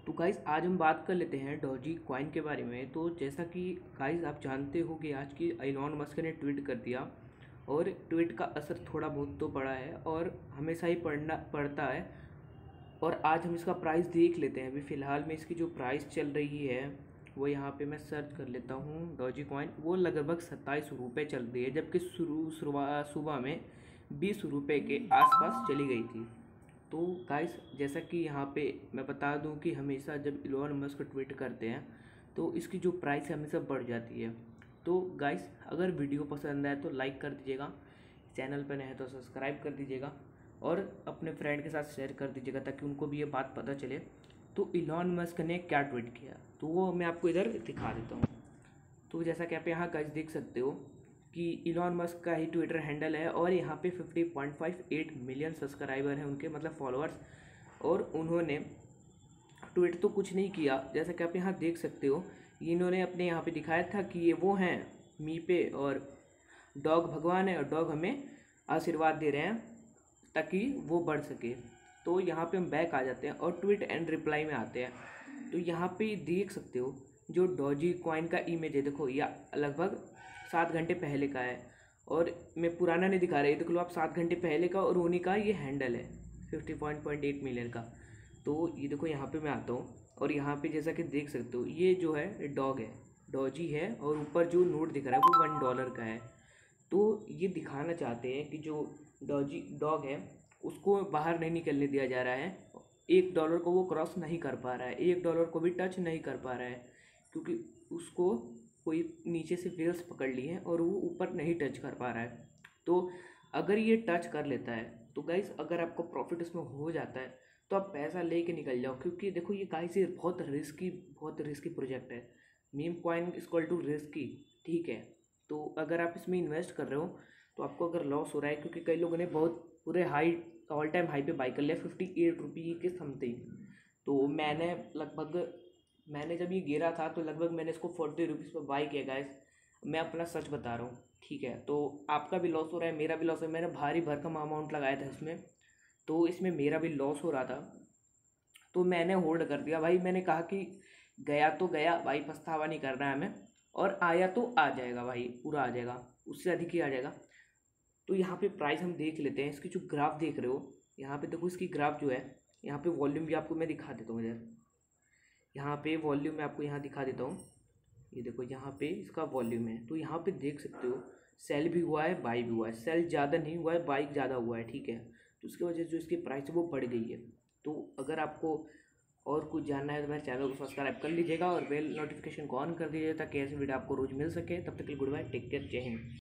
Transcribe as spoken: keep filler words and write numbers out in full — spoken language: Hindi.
तो गाइस आज हम बात कर लेते हैं डॉजी कॉइन के बारे में। तो जैसा कि गाइस आप जानते हो कि आज की इलॉन मस्क ने ट्वीट कर दिया और ट्वीट का असर थोड़ा बहुत तो पड़ा है और हमेशा ही पढ़ना पड़ता है। और आज हम इसका प्राइस देख लेते हैं। अभी फ़िलहाल में इसकी जो प्राइस चल रही है वो यहाँ पे मैं सर्च कर लेता हूँ। डॉजी कॉइन वो लगभग सत्ताईस रुपये चल रही है, जबकि शुरू शुरुआत सुबह में बीस रुपये के आसपास चली गई थी। तो गाइस जैसा कि यहाँ पे मैं बता दूं कि हमेशा जब इलॉन मस्क ट्वीट करते हैं तो इसकी जो प्राइस है हमेशा बढ़ जाती है। तो गाइस अगर वीडियो पसंद आए तो लाइक कर दीजिएगा, चैनल पर नए हैं तो सब्सक्राइब कर दीजिएगा और अपने फ्रेंड के साथ शेयर कर दीजिएगा ताकि उनको भी ये बात पता चले। तो इलॉन मस्क ने क्या ट्वीट किया तो वो मैं आपको इधर दिखा देता हूँ। तो जैसा कि आप यहाँ गाइस देख सकते हो कि इलॉन मस्क का ही ट्विटर हैंडल है और यहाँ पे fifty point five eight million subscriber हैं उनके, मतलब फॉलोअर्स। और उन्होंने ट्वीट तो कुछ नहीं किया, जैसा कि आप यहाँ देख सकते हो। इन्होंने अपने यहाँ पे दिखाया था कि ये वो हैं मीपे और डॉग भगवान है और डॉग हमें आशीर्वाद दे रहे हैं ताकि वो बढ़ सके। तो यहाँ पे हम बैक आ जाते हैं और ट्वीट एंड रिप्लाई में आते हैं। तो यहाँ पे देख सकते हो जो डॉजी कॉइन का इमेज है, देखो या लगभग सात घंटे पहले का है और मैं पुराना नहीं दिखा रही, देख लो आप सात घंटे पहले का और उन्हीं का ये हैंडल है fifty point point eight million का। तो ये देखो यहाँ पे मैं आता हूँ और यहाँ पे जैसा कि देख सकते हो ये जो है डॉग है, डॉजी है और ऊपर जो नोट दिख रहा है वो वन डॉलर का है। तो ये दिखाना चाहते हैं कि जो डॉजी डॉग है उसको बाहर नहीं निकलने दिया जा रहा है, एक डॉलर को वो क्रॉस नहीं कर पा रहा है, एक डॉलर को भी टच नहीं कर पा रहा है क्योंकि उसको कोई नीचे से वेल्स पकड़ ली है और वो ऊपर नहीं टच कर पा रहा है। तो अगर ये टच कर लेता है तो गाइस अगर आपको प्रॉफिट इसमें हो जाता है तो आप पैसा लेके निकल जाओ, क्योंकि देखो ये गाइस ये बहुत रिस्की बहुत रिस्की प्रोजेक्ट है। Meme coin equal to risky, ठीक है। तो अगर आप इसमें इन्वेस्ट कर रहे हो तो आपको अगर लॉस हो रहा है, क्योंकि कई लोगों ने बहुत पूरे हाई ऑल टाइम हाई पे बाई कर लिया फिफ्टी एट रुपये के समथिंग। तो मैंने लगभग मैंने जब ये गिरा था तो लगभग मैंने इसको फोर्टी रुपीज़ पर बाई किया गाइस, मैं अपना सच बता रहा हूँ, ठीक है। तो आपका भी लॉस हो रहा है, मेरा भी लॉस है। मैंने भारी भरकम अमाउंट लगाया था इसमें, तो इसमें मेरा भी लॉस हो रहा था तो मैंने होल्ड कर दिया भाई। मैंने कहा कि गया तो गया भाई, पछतावा नहीं करना है हमें, और आया तो आ जाएगा भाई, पूरा आ जाएगा, उससे अधिक ही आ जाएगा। तो यहाँ पे प्राइस हम देख लेते हैं। इसकी जो ग्राफ देख रहे हो यहाँ पे देखो, इसकी ग्राफ जो है यहाँ पे वॉल्यूम भी आपको मैं दिखा देता हूँ इधर। यहाँ पे वॉल्यूम मैं आपको यहाँ दिखा देता हूँ, ये देखो यहाँ पे इसका वॉल्यूम है। तो यहाँ पे देख सकते हो सेल भी हुआ है बाई भी हुआ है, सेल ज़्यादा नहीं हुआ है बाई ज़्यादा हुआ है, ठीक है। तो उसकी वजह से जो इसकी प्राइस है वो बढ़ गई है। तो अगर आपको और कुछ जानना है तो मेरे चैनल को सब्सक्राइब कर लीजिएगा और बेल नोटिफिकेशन को ऑन कर दीजिए ताकि ऐसे वीडियो आपको रोज़ मिल सके। तब तक के लिए गुड बाय, टेक केयर, जय हिंद।